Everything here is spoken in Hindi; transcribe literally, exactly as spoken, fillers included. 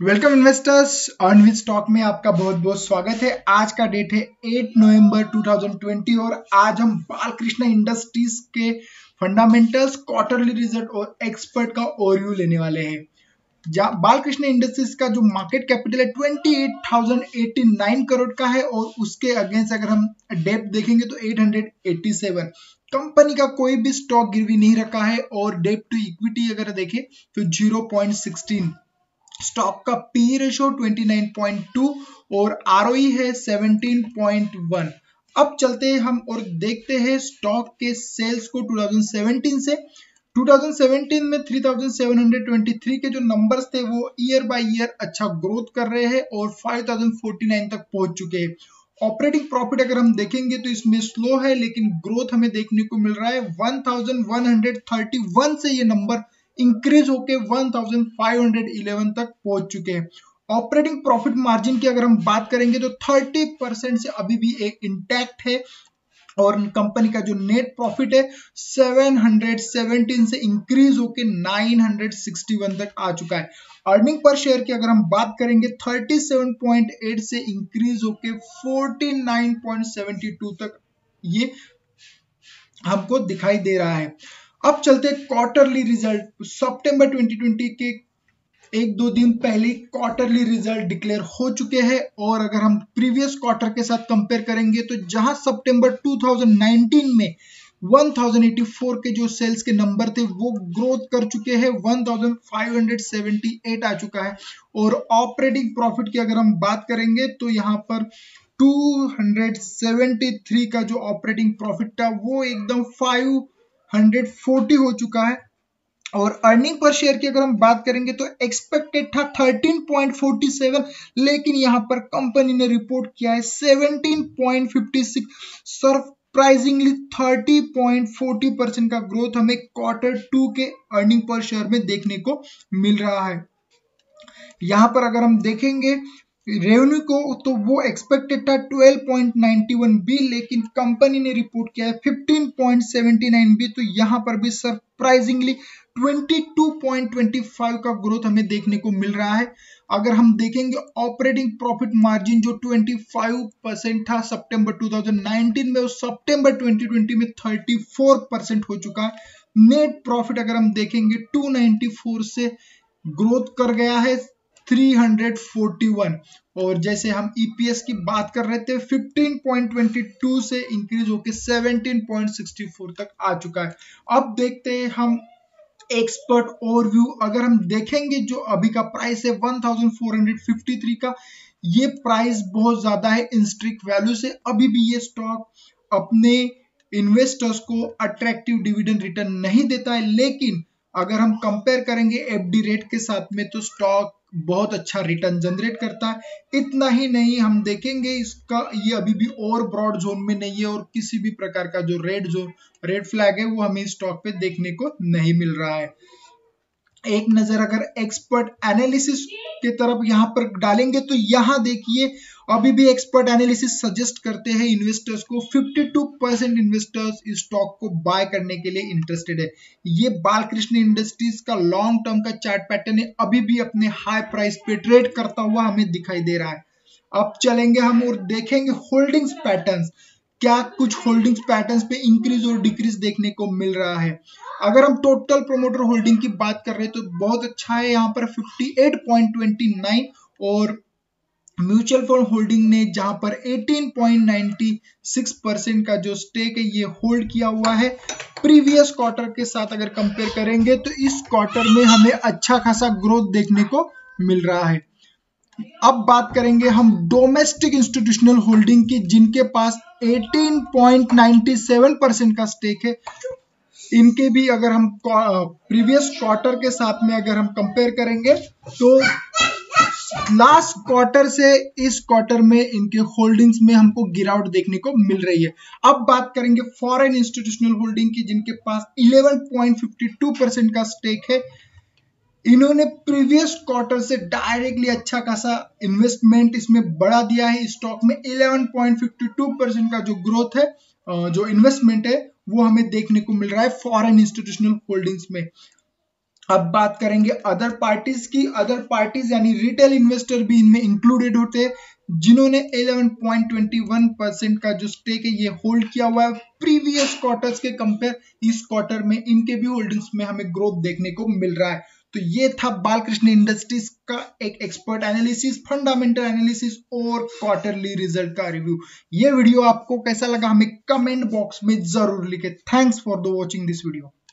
Welcome investors earn with stock में आपका बहुत बहुत स्वागत है। आज का डेट है आठ नवंबर दो हज़ार बीस और आज हम बालकृष्ण इंडस्ट्रीज के फंडामेंटल्स, क्वार्टरली रिजल्ट और एक्सपर्ट का ओवरव्यू लेने वाले हैं। बालकृष्ण इंडस्ट्रीज का जो मार्केट कैपिटल है अट्ठाईस हज़ार नवासी करोड़ का है और उसके अगेंस्ट अगर हम डेप्थ देखेंगे तो आठ सौ सत्तासी। कंपनी का कोई भी स्टॉक गिरवी नहीं रखा है और डेप्थ टू इक्विटी अगर देखें तो zero point one six. Stock का पी रेशो उनतीस पॉइंट दो और आरओई है सत्रह पॉइंट एक। अब चलते हैं हम और देखते हैं स्टॉक के सेल्स को दो हज़ार सत्रह से। दो हज़ार सत्रह में तीन हज़ार सात सौ तेईस के जो नंबर्स थे वो ईयर बाय ईयर अच्छा ग्रोथ कर रहे हैं और पाँच हज़ार उनचास तक पहुंच चुके हैं। ऑपरेटिंग प्रॉफिट अगर हम देखेंगे तो इसमें स्लो है लेकिन ग्रोथ हमें देखने को मिल रहा है। एक हज़ार एक सौ इकतीस से ये नंबर इंक्रीज होके एक हज़ार पाँच सौ ग्यारह तक पहुंच चुके हैं। ऑपरेटिंग प्रॉफिट मार्जिन की अगर हम बात करेंगे तो तीस परसेंट से अभी भी एक इंटैक्ट है और कंपनी का जो नेट प्रॉफिट है सात सौ सत्रह से इंक्रीज होके नौ सौ इकसठ तक आ चुका है। अर्निंग पर शेयर की अगर हम बात करेंगे सैंतीस पॉइंट आठ से इंक्रीज होके उनचास पॉइंट सात दो तक ये हमको दिखाई दे रहा है। अब चलते क्वार्टरली रिजल्ट। सितंबर दो हज़ार बीस के एक दो दिन पहले क्वार्टरली रिजल्ट डिक्लेयर हो चुके हैं और अगर हम प्रीवियस क्वार्टर के साथ कंपेयर करेंगे तो जहां सितंबर दो हज़ार उन्नीस में एक हज़ार चौरासी के जो सेल्स के नंबर थे वो ग्रोथ कर चुके हैं, एक हज़ार पाँच सौ अठहत्तर आ चुका है। और ऑपरेटिंग प्रॉफिट की अगर हम बात करेंगे तो यहाँ पर दो सौ तिहत्तर का जो ऑपरेटिंग प्रॉफिट था वो एकदम पाँच सौ चालीस हो चुका है। और अर्निंग पर शेयर की अगर हम बात करेंगे तो एक्सपेक्टेड था तेरह पॉइंट सैंतालीस लेकिन यहां पर कंपनी ने रिपोर्ट किया है सत्रह पॉइंट छप्पन। सरप्राइजिंगली तीस पॉइंट चालीस परसेंट का ग्रोथ हमें क्वार्टर टू के अर्निंग पर शेयर में देखने को मिल रहा है। यहां पर अगर हम देखेंगे रेवेन्यू को तो वो एक्सपेक्टेड था बारह पॉइंट इक्यानवे बी लेकिन कंपनी ने रिपोर्ट किया है पंद्रह पॉइंट उन्यासी बी, तो यहाँ पर भी सरप्राइजिंगली बाईस पॉइंट पच्चीस का ग्रोथ हमें देखने को मिल रहा है। अगर हम देखेंगे ऑपरेटिंग प्रॉफिट मार्जिन जो पच्चीस परसेंट था सितंबर दो हज़ार उन्नीस में, उस सितंबर दो हज़ार बीस में चौंतीस परसेंट हो चुका है। नेट प्रॉफिट अगर हम देखेंगे दो सौ चौरानवे से ग्रोथ कर गया है तीन सौ इकतालीस और जैसे हम ईपीएस की बात कर रहे थे पंद्रह पॉइंट बाईस से इंक्रीज होकर सत्रह पॉइंट चौंसठ तक आ चुका है। अब देखते हैं हम एक्सपर्ट ओवरव्यू। अगर हम देखेंगे जो अभी का प्राइस है चौदह सौ तिरेपन का, ये प्राइस बहुत ज्यादा है इन स्ट्रिक्ट वैल्यू से। अभी भी ये स्टॉक अपने इन्वेस्टर्स को अट्रैक्टिव डिविडेंड रिटर्न नहीं देता है, लेकिन अगर हम कंपेयर करेंगे एफडी रेट के साथ में तो स्टॉक बहुत अच्छा रिटर्न जनरेट करता है। इतना ही नहीं, हम देखेंगे इसका ये अभी भी और ब्रॉड जोन में नहीं है और किसी भी प्रकार का जो रेड जोन रेड फ्लैग है वो हमें स्टॉक पे देखने को नहीं मिल रहा है। एक नजर अगर एक्सपर्ट एनालिसिस की तरफ यहाँ पर डालेंगे तो यहाँ देखिए अभी भी एक्सपर्ट एनालिसिस सजेस्ट करते हैं इन्वेस्टर्स को बावन परसेंट इन्वेस्टर्स इस स्टॉक को बाय करने के लिए इंटरेस्टेड है। ये बालकृष्ण इंडस्ट्रीज का लॉन्ग टर्म का चार्ट पैटर्न है, अभी भी अपने हाई प्राइस पे ट्रेड करता हुआ हमें दिखाई दे रहा है। अब चलेंगे हम और देखेंगे होल्डिंग्स पैटर्न्स। क्या कुछ होल्डिंग्स पैटर्न्स पे इंक्रीज और डिक्रीज देखने को मिल रहा है। अगर हम टोटल प्रोमोटर होल्डिंग की बात कर रहे हैं तो बहुत अच्छा है, यहाँ पर अट्ठावन पॉइंट उनतीस और म्यूचुअल फंड होल्डिंग ने जहां पर अठारह पॉइंट छियानवे परसेंट का जो स्टेक है ये होल्ड किया हुआ है। प्रीवियस क्वार्टर के साथ अगर कंपेयर करेंगे तो इस क्वार्टर में हमें अच्छा खासा ग्रोथ देखने को मिल रहा है। अब बात करेंगे हम डोमेस्टिक इंस्टीट्यूशनल होल्डिंग की, जिनके पास अठारह पॉइंट सत्तानवे परसेंट का स्टेक है। इनके भी अगर हम प्रीवियस क्वार्टर के साथ में अगर हम कंपेयर करेंगे तो लास्ट क्वार्टर से इस क्वार्टर में इनके होल्डिंग्स में हमको गिरावट देखने को मिल रही है। अब बात करेंगे फॉरेन इंस्टीट्यूशनल होल्डिंग की, जिनके पास ग्यारह पॉइंट बावन परसेंट का स्टेक है। इन्होंने प्रीवियस क्वार्टर से डायरेक्टली अच्छा खासा इन्वेस्टमेंट इसमें बढ़ा दिया है। स्टॉक में ग्यारह पॉइंट बावन परसेंट का जो ग्रोथ है, जो इन्वेस्टमेंट है वो हमें देखने को मिल रहा है फॉरेन इंस्टीट्यूशनल होल्डिंग्स में। अब बात करेंगे अदर पार्टीज की। अदर पार्टीज यानी रिटेल इन्वेस्टर भी इनमें इंक्लूडेड होते हैं, जिन्होंने eleven point two one percent का जो स्टेक है ये होल्ड किया हुआ है। प्रीवियस क्वार्टर्स के कंपेयर इस क्वार्टर में इनके भी होल्डिंग्स में हमें ग्रोथ देखने को मिल रहा है। तो ये था बालकृष्ण इंडस्ट्रीज का एक एक्सपर्ट एनालिसिस, फंडामेंटल एनालिसिस और क्वार्टरली रिजल्ट का रिव्यू। ये वीडियो आपको कैसा लगा हमें कमेंट बॉक्स में जरूर लिखे। Thanks for the watching this video.